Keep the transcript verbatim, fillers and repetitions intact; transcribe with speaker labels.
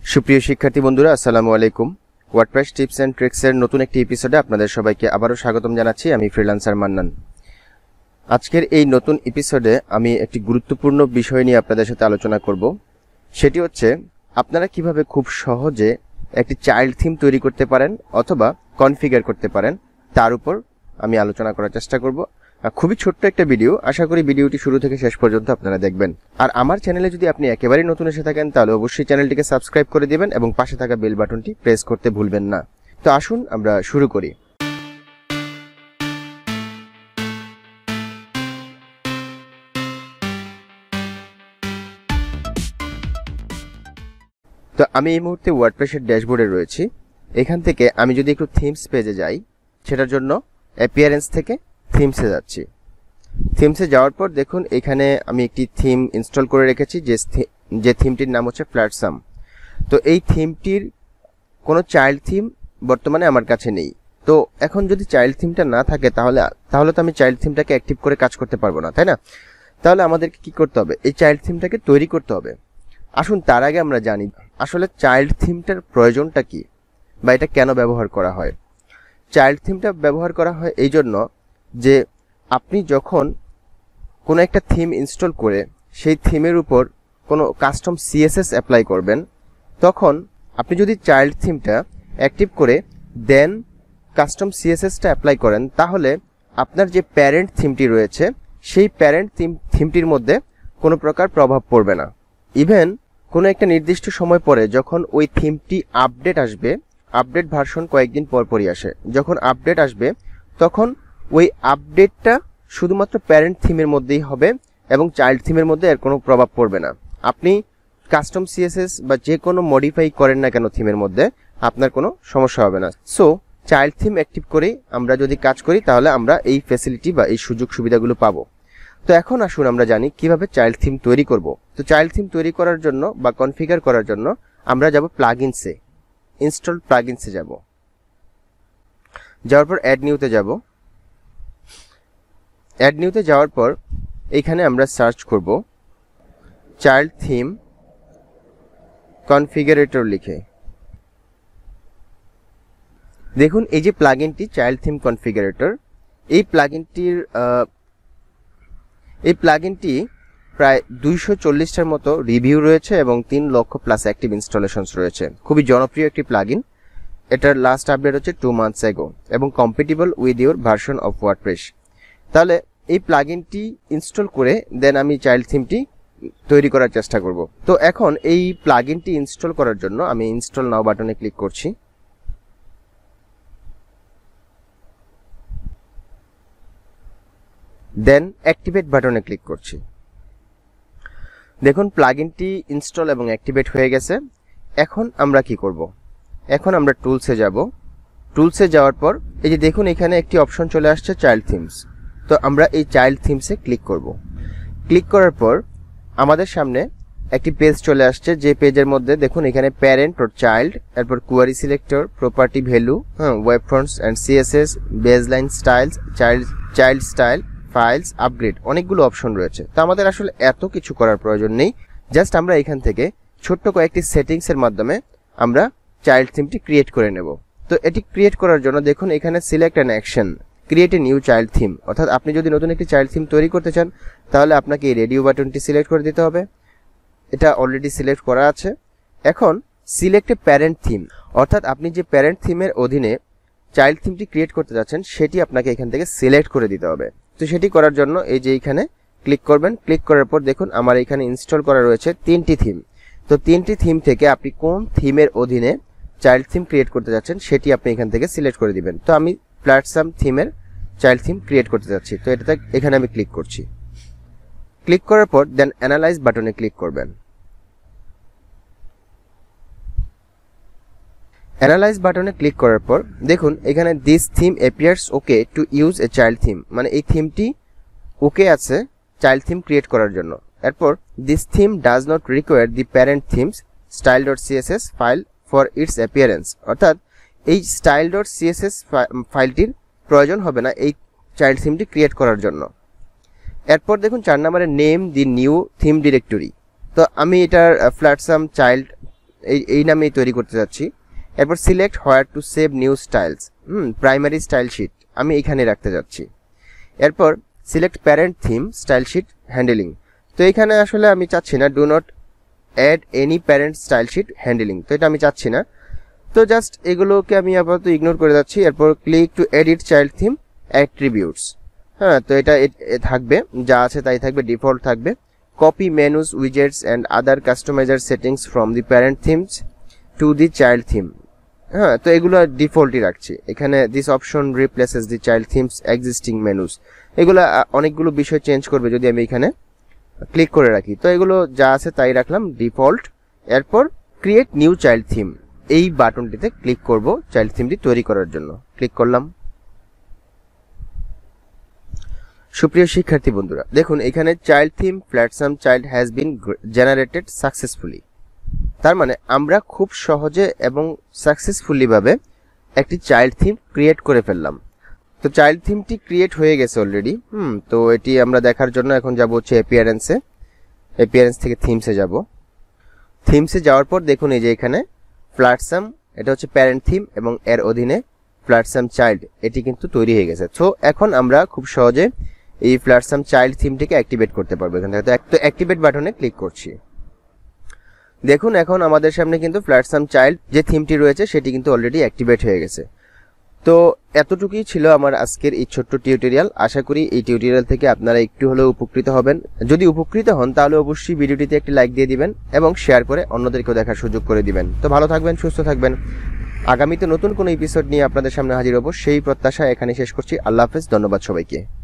Speaker 1: সুপ্রিয় শিক্ষার্থী বন্ধুরা, আসসালামু আলাইকুম। ওয়ার্ডপ্রেস টিপস অ্যান্ড ট্রিক্সের নতুন একটি এপিসোডে আপনাদের সবাইকে আবারও স্বাগতম জানাচ্ছি। আমি ফ্রিল্যান্সার মান্নান। আজকের এই নতুন এপিসোডে আমি একটি গুরুত্বপূর্ণ বিষয় নিয়ে আপনাদের সাথে আলোচনা করব। সেটি হচ্ছে আপনারা কিভাবে খুব সহজে একটি চাইল্ড থিম তৈরি করতে পারেন অথবা কনফিগার করতে পারেন, তার উপর আমি আলোচনা করার চেষ্টা করব। খুবই ছোট্ট একটা ভিডিও, আশা করি ভিডিওটি শুরু থেকে শেষ পর্যন্ত আপনারা দেখবেন। আর আমার চ্যানেলে যদি আপনি একেবারেই নতুন এসে থাকেন তাহলে অবশ্যই চ্যানেলটিকে সাবস্ক্রাইব করে দিবেন এবং পাশে থাকা বেল বাটনটি প্রেস করতে ভুলবেন না। তো আসুন আমরা শুরু করি। তো আমি এই মুহূর্তে ওয়ার্ডপ্রেসের ড্যাশবোর্ডে রয়েছি। এখান থেকে আমি যদি একটু থিমস পেজে যাই, সেটার জন্য অ্যাপিয়ারেন্স থেকে থিমসে যাচ্ছি। থিমসে যাওয়ার পর দেখুন এখানে আমি একটি থিম ইনস্টল করে রেখেছি, যে যে থিমটির নাম হচ্ছে ফ্ল্যাটসাম। তো এই থিমটির কোনো চাইল্ড থিম বর্তমানে আমার কাছে নেই। তো এখন যদি চাইল্ড থিমটা না থাকে তাহলে তাহলে তো আমি চাইল্ড থিমটাকে অ্যাক্টিভ করে কাজ করতে পারবো না, তাই না? তাহলে আমাদেরকে কি করতে হবে? এই চাইল্ড থিমটাকে তৈরি করতে হবে। আসুন তার আগে আমরা জানি আসলে চাইল্ড থিমটার প্রয়োজনটা কি, বা এটা কেন ব্যবহার করা হয়। চাইল্ড থিমটা ব্যবহার করা হয় এই জন্য যে আপনি যখন কোনো একটা থিম ইনস্টল করে সেই থিমের উপর কোনো কাস্টম সিএসএস অ্যাপ্লাই করবেন, তখন আপনি যদি চাইল্ড থিমটা অ্যাক্টিভ করে দেন কাস্টম সিএসএসটা অ্যাপ্লাই করেন, তাহলে আপনার যে প্যারেন্ট থিমটি রয়েছে সেই প্যারেন্ট থিম থিমটির মধ্যে কোনো প্রকার প্রভাব পড়বে না। ইভেন কোনো একটা নির্দিষ্ট সময় পরে যখন ওই থিমটি আপডেট আসবে, আপডেট ভার্সন কয়েকদিন পর পরই আসে, যখন আপডেট আসবে তখন ওই আপডেটটা শুধুমাত্র প্যারেন্ট থিমের মধ্যেই হবে এবং চাইল্ড থিমের মধ্যে এর কোনো প্রভাব পড়বে না। আপনি কাস্টম সিএসএস বা যে কোনো মডিফাই করেন না কেন থিমের মধ্যে, আপনার কোনো সমস্যা হবে না। সো চাইল্ড থিম অ্যাক্টিভ করে আমরা যদি কাজ করি তাহলে আমরা এই ফ্যাসিলিটি বা এই সুযোগ সুবিধাগুলো পাবো। তো এখন আসুন আমরা জানি কিভাবে চাইল্ড থিম তৈরি করব। তো চাইল্ড থিম তৈরি করার জন্য বা কনফিগার করার জন্য আমরা যাব প্লাগইনসে, ইনস্টল প্লাগইনসে যাব। যাওয়ার পর অ্যাড নিউতে যাব। অ্যাড নিউতে যাওয়ার পর এইখানে আমরা সার্চ করব চাইল্ড থিম কনফিগারেটর লিখে। দেখুন এই যে প্লাগইনটি চাইল্ড থিম কনফিগারেটর, এই প্লাগইনটির এই প্লাগইনটি প্রায় দুইশো চল্লিশটার মতো রিভিউ রয়েছে এবং তিন লক্ষ প্লাস অ্যাক্টিভ ইনস্টলেশনস রয়েছে। খুবই জনপ্রিয় একটি প্লাগইন। এটার লাস্ট আপডেট হচ্ছে টু মান্থস এগো এবং compatible with your version of WordPress. তাহলে এই প্লাগইনটি ইনস্টল করে দেন আমি চাইল্ড থিমটি তৈরি করার চেষ্টা করব। তো এখন এই প্লাগইনটি ইনস্টল করার জন্য আমি ইনস্টল নাও বাটনে ক্লিক করছি। দেন অ্যাক্টিভেট বাটনে ক্লিক করছি। দেখুন প্লাগইনটি ইনস্টল এবং অ্যাক্টিভেট হয়ে গেছে। এখন আমরা কি করব? এখন আমরা টুলসে যাব। টুলসে যাওয়ার পর এই যে দেখুন এখানে একটি অপশন চলে আসছে চাইল্ড থিমস। তো আমরা এই চাইল্ড থিমসে ক্লিক করব। ক্লিক করার পর আমাদের সামনে একটি পেজ চলে আসছে, যে পেজের মধ্যে দেখুন এখানে প্যারেন্ট or চাইল্ড, এরপর কোয়ারি সিলেক্টর, প্রপার্টি ভ্যালু, হ্যাঁ web fonts and CSS, baseline styles, child child style, files, upgrade, অনেকগুলো অপশন রয়েছে। তো আমাদের আসলে এত কিছু করার প্রয়োজন নেই। জাস্ট আমরা এখান থেকে ছোট্ট কয়েকটি সেটিংসের মাধ্যমে আমরা চাইল্ড থিমটি ক্রিয়েট করে নেব। তো এটি ক্রিয়েট করার জন্য দেখুন এখানে select an action, create a new child theme. অর্থাৎ আপনি যদি নতুন একটি চাইল্ড থিম তৈরি করতে চান তাহলে আপনাকে এই রেডিও বাটনটি সিলেক্ট করে দিতে হবে। এটা অলরেডি সিলেক্ট করা আছে। এখন সিলেক্ট এ প্যারেন্ট থিম, অর্থাৎ আপনি যে প্যারেন্ট থিমের অধীনে চাইল্ড থিমটি ক্রিয়েট করতে যাচ্ছেন সেটি আপনাকে এখান থেকে সিলেক্ট করে দিতে হবে। তো সেটি করার জন্য এই যে এখানে ক্লিক করবেন। ক্লিক করার পর দেখুন আমার এখানে ইনস্টল করা রয়েছে তিনটি থিম। তো তিনটি থিম থেকে আপনি কোন থিমের অধীনে চাইল্ড থিম ক্রিয়েট করতে যাচ্ছেন সেটি আপনি এখান থেকে সিলেক্ট করে দিবেন। তো আমি ফ্ল্যাটসাম থিমের চাইল্ড থিম ক্রিয়েট করতে যাচ্ছি। তো এটাতে এখানে আমি ক্লিক করছি। ক্লিক করার পর দেন অ্যানালাইজ বাটনে ক্লিক করবেন। অ্যানালাইজ বাটনে ক্লিক করার পর দেখুন এখানে this theme appears okay to use a child theme, মানে এই থিমটি ওকে আছে চাইল্ড থিম ক্রিয়েট করার জন্য। এরপর this theme does not require the parent themes style dot CSS file for its appearance, অর্থাৎ এই স্টাইল ডট সিএসএস ফাইলটির প্রয়োজন হবে না এই চাইল্ড থিমটি ক্রিয়েট করার জন্য। এরপর দেখুন চার নম্বরে name the new theme directory. তো আমি এটার ফ্ল্যাটসাম চাইল্ড এই এই নামেই তৈরি করতে যাচ্ছি। এরপর select where to save new styles, hmm primary style sheet আমি এখানে রাখতে যাচ্ছি। এরপর select parent theme style sheet handling, তো এখানে আসলে আমি চাচ্ছি না do not add any parent style sheet handling, তো এটা আমি চাচ্ছি না। তো জাস্ট এগুলোকে আমি আপাতত ইগনোর করে যাচ্ছি। এরপর click to edit child theme attributes, হ্যাঁ তো এটা থাকবে, যা আছে তাই থাকবে, ডিফল্ট থাকবে। Copy menus widgets and other customizer settings from the parent themes to the child theme, হ্যাঁ তো এগুলো ডিফল্টই রাখছি। এখানে this option replaces the child themes existing menus, এগুলো অনেকগুলো বিষয় চেঞ্জ করবে যদি আমি এখানে ক্লিক করে রাখি। তো এগুলো যা আছে তাই রাখলাম ডিফল্ট। এরপর ক্রিয়েট নিউ চাইল্ড থিম, এই বাটনটিতে ক্লিক করব চাইল্ড থিমটি তৈরি করার জন্য, ক্লিক করলাম। সুপ্রিয় শিক্ষার্থী বন্ধুরা, দেখুন এখানে child theme Flatsome child has been generated successfully, তার মানে আমরা খুব সহজে এবং সাকসেসফুলি ভাবে একটি চাইল্ড থিম ক্রিয়েট করে ফেললাম। তো চাইল্ড থিমটি ক্রিয়েট হয়ে গেছে অলরেডি। হুম তো এটি আমরা দেখার জন্য এখন যাব হচ্ছে অ্যাপিয়ারেন্সে, অ্যাপিয়ারেন্স থেকে থিমসে যাব। থিমসে যাওয়ার পর দেখুন এই যে এখানে ফ্ল্যাটসাম, এটা হচ্ছে প্যারেন্ট থিম এবং এর অধীনে ফ্ল্যাটসাম চাইল্ড, এটি কিন্তু তৈরি হয়ে গেছে। তো এখন আমরা খুব সহজে এই ফ্ল্যাটসাম চাইল্ড থিমটিকে অ্যাক্টিভেট করতে পারবো। এখান থেকে তো অ্যাক্টিভেট বাটনে ক্লিক করছি। দেখুন এখন আমাদের সামনে কিন্তু ফ্ল্যাটসাম চাইল্ড যে থিমটি রয়েছে সেটি কিন্তু অলরেডি অ্যাক্টিভেট হয়ে গেছে। তো এতটুকুই ছিল আমার আজকের এই ছোট্ট টিউটোরিয়াল। আশা করি এই টিউটোরিয়াল থেকে আপনারা একটু হলেও উপকৃত হবেন। যদি উপকৃত হন তাহলে অবশ্যই ভিডিওটিতে একটি লাইক দিয়ে দিবেন এবং শেয়ার করে অন্যদেরকেও দেখার সুযোগ করে দিবেন। তো ভালো থাকবেন, সুস্থ থাকবেন। আগামীতে নতুন কোনো এপিসোড নিয়ে আপনাদের সামনে হাজির হব সেই প্রত্যাশা এখানে শেষ করছি। আল্লাহ হাফেজ, ধন্যবাদ সবাইকে।